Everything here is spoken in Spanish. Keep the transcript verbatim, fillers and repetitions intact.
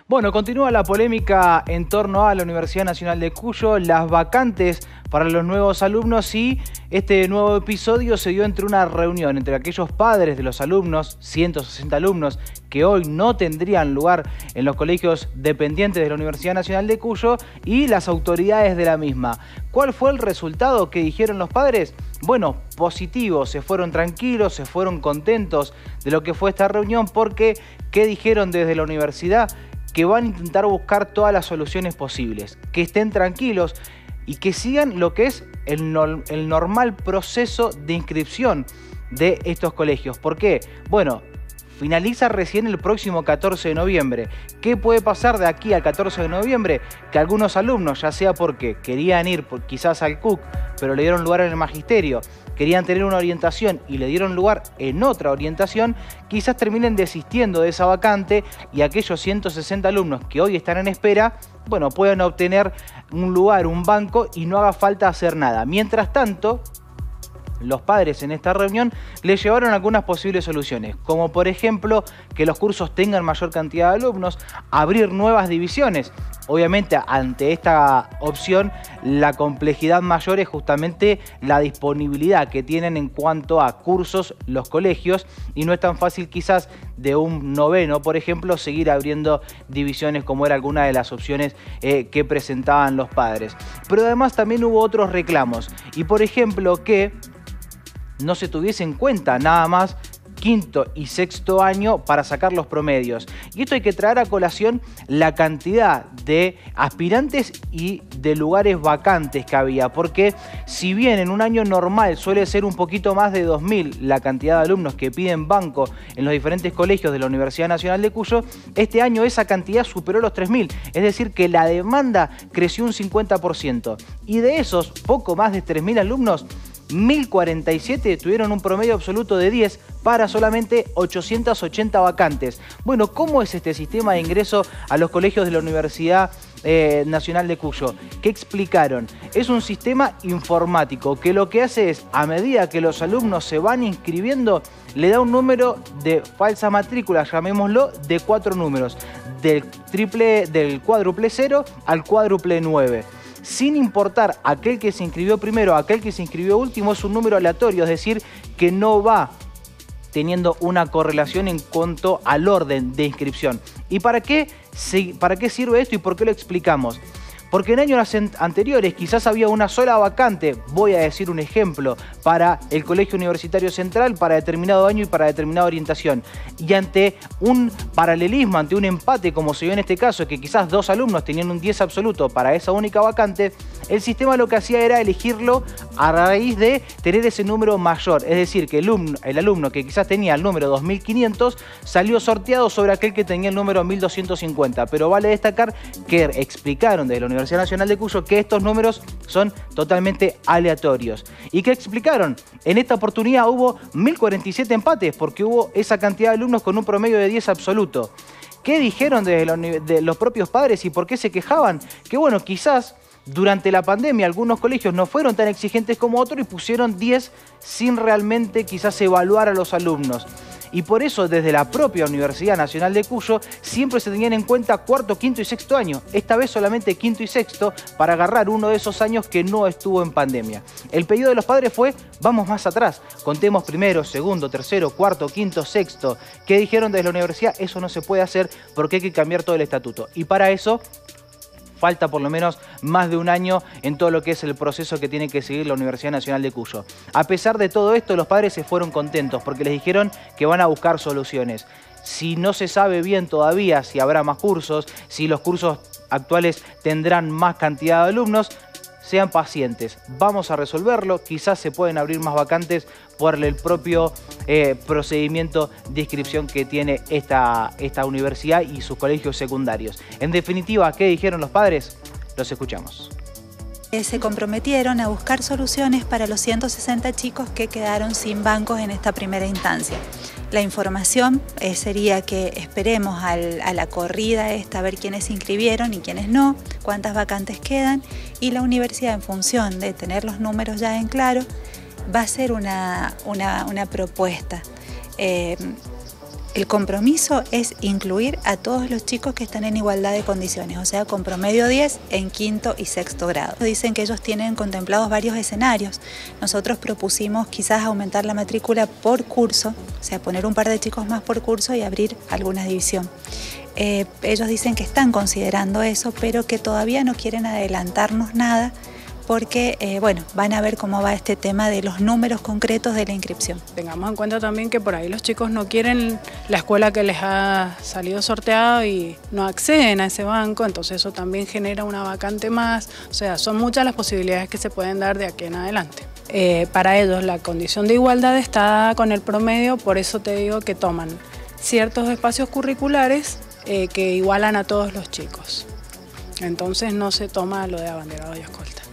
Bueno, continúa la polémica en torno a la Universidad Nacional de Cuyo, las vacantes para los nuevos alumnos, y este nuevo episodio se dio entre una reunión entre aquellos padres de los alumnos, ciento sesenta alumnos, que hoy no tendrían lugar en los colegios dependientes de la Universidad Nacional de Cuyo, y las autoridades de la misma. ¿Cuál fue el resultado que dijeron los padres? Bueno, positivo, se fueron tranquilos, se fueron contentos de lo que fue esta reunión, porque ¿qué dijeron desde la universidad? Que van a intentar buscar todas las soluciones posibles, que estén tranquilos y que sigan lo que es el, no, el normal proceso de inscripción de estos colegios. ¿Por qué? Bueno, finaliza recién el próximo catorce de noviembre. ¿Qué puede pasar de aquí al catorce de noviembre? Que algunos alumnos, ya sea porque querían ir por, quizás al C U C, pero le dieron lugar en el magisterio, querían tener una orientación y le dieron lugar en otra orientación, quizás terminen desistiendo de esa vacante, y aquellos ciento sesenta alumnos que hoy están en espera, bueno, puedan obtener un lugar, un banco, y no haga falta hacer nada. Mientras tanto, los padres en esta reunión les llevaron algunas posibles soluciones, como por ejemplo que los cursos tengan mayor cantidad de alumnos, abrir nuevas divisiones. Obviamente, ante esta opción, la complejidad mayor es justamente la disponibilidad que tienen en cuanto a cursos los colegios, y no es tan fácil quizás de un noveno, por ejemplo, seguir abriendo divisiones como era alguna de las opciones eh, que presentaban los padres. Pero además también hubo otros reclamos, y por ejemplo que no se tuviese en cuenta nada más quinto y sexto año para sacar los promedios. Y esto hay que traer a colación la cantidad de aspirantes y de lugares vacantes que había, porque si bien en un año normal suele ser un poquito más de dos mil la cantidad de alumnos que piden banco en los diferentes colegios de la Universidad Nacional de Cuyo, este año esa cantidad superó los tres mil, es decir que la demanda creció un cincuenta por ciento, y de esos poco más de tres mil alumnos, mil cuarenta y siete tuvieron un promedio absoluto de diez para solamente ochocientas ochenta vacantes. Bueno, ¿cómo es este sistema de ingreso a los colegios de la Universidad eh, Nacional de Cuyo? ¿Qué explicaron? Es un sistema informático que lo que hace es, a medida que los alumnos se van inscribiendo, le da un número de falsa matrícula, llamémoslo, de cuatro números, del, triple, del cuádruple cero al cuádruple nueve. Sin importar aquel que se inscribió primero, aquel que se inscribió último, es un número aleatorio, es decir, que no va teniendo una correlación en cuanto al orden de inscripción. ¿Y para qué, para qué sirve esto y por qué lo explicamos? Porque en años anteriores quizás había una sola vacante, voy a decir un ejemplo, para el Colegio Universitario Central para determinado año y para determinada orientación. Y ante un paralelismo, ante un empate como se vio en este caso, que quizás dos alumnos tenían un diez absoluto para esa única vacante, el sistema lo que hacía era elegirlo a raíz de tener ese número mayor. Es decir, que el alumno, el alumno que quizás tenía el número dos mil quinientos salió sorteado sobre aquel que tenía el número mil doscientos cincuenta. Pero vale destacar que explicaron desde la Universidad Universidad Nacional de Cuyo que estos números son totalmente aleatorios. ¿Y qué explicaron? En esta oportunidad hubo mil cuarenta y siete empates porque hubo esa cantidad de alumnos con un promedio de diez absoluto. ¿Qué dijeron desde los, de los propios padres y por qué se quejaban? Que bueno, quizás durante la pandemia algunos colegios no fueron tan exigentes como otros y pusieron diez sin realmente quizás evaluar a los alumnos. Y por eso desde la propia Universidad Nacional de Cuyo siempre se tenían en cuenta cuarto, quinto y sexto año. Esta vez solamente quinto y sexto para agarrar uno de esos años que no estuvo en pandemia. El pedido de los padres fue, vamos más atrás, contemos primero, segundo, tercero, cuarto, quinto, sexto. ¿Qué dijeron desde la universidad? Eso no se puede hacer porque hay que cambiar todo el estatuto. Y para eso falta por lo menos más de un año en todo lo que es el proceso que tiene que seguir la Universidad Nacional de Cuyo. A pesar de todo esto, los padres se fueron contentos porque les dijeron que van a buscar soluciones. Si no se sabe bien todavía si habrá más cursos, si los cursos actuales tendrán más cantidad de alumnos, sean pacientes, vamos a resolverlo, quizás se pueden abrir más vacantes por el propio eh, procedimiento de inscripción que tiene esta, esta universidad y sus colegios secundarios. En definitiva, ¿qué dijeron los padres? Los escuchamos. Se comprometieron a buscar soluciones para los ciento sesenta chicos que quedaron sin bancos en esta primera instancia. La información eh, sería que esperemos al, a la corrida esta a ver quiénes se inscribieron y quiénes no, cuántas vacantes quedan, y la universidad, en función de tener los números ya en claro, va a hacer una, una, una propuesta. Eh, El compromiso es incluir a todos los chicos que están en igualdad de condiciones, o sea, con promedio diez en quinto y sexto grado. Dicen que ellos tienen contemplados varios escenarios. Nosotros propusimos quizás aumentar la matrícula por curso, o sea, poner un par de chicos más por curso y abrir alguna división. Eh, ellos dicen que están considerando eso, pero que todavía no quieren adelantarnos nada, porque eh, bueno, van a ver cómo va este tema de los números concretos de la inscripción. Tengamos en cuenta también que por ahí los chicos no quieren la escuela que les ha salido sorteado y no acceden a ese banco, entonces eso también genera una vacante más, o sea, son muchas las posibilidades que se pueden dar de aquí en adelante. Eh, para ellos la condición de igualdad está dada con el promedio, por eso te digo que toman ciertos espacios curriculares eh, que igualan a todos los chicos. Entonces no se toma lo de abanderado y escolta.